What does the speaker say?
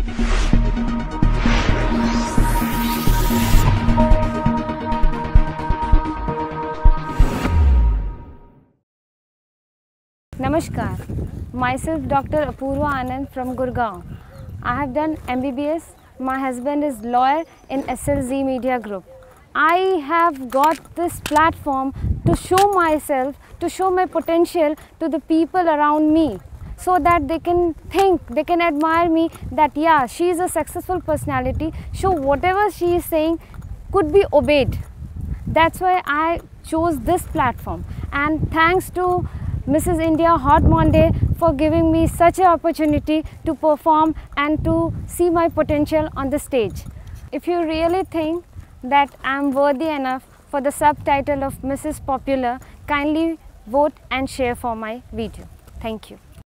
Namaskar, myself Dr. Apurwa Anand from Gurgaon. I have done MBBS. My husband is lawyer in SLZ Media Group. I have got this platform to show myself, to show my potential to the people around me, so that they can think, they can admire me that yeah, she is a successful personality, so whatever she is saying could be obeyed. That's why I chose this platform, and thanks to Mrs. India Haut Monde for giving me such an opportunity to perform and to see my potential on the stage. If you really think that I am worthy enough for the subtitle of Mrs. Popular, kindly vote and share for my video. Thank you.